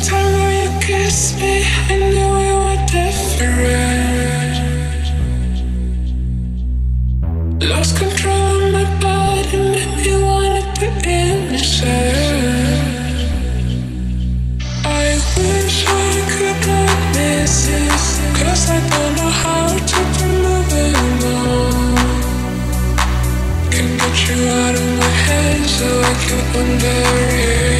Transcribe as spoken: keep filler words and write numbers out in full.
time that you kissed me, I knew we were different. Lost control of my body, made me wanna be innocent. I wish I could not miss it, 'cause I don't know how to be moving on. Can get you out of my head so I can wonder it.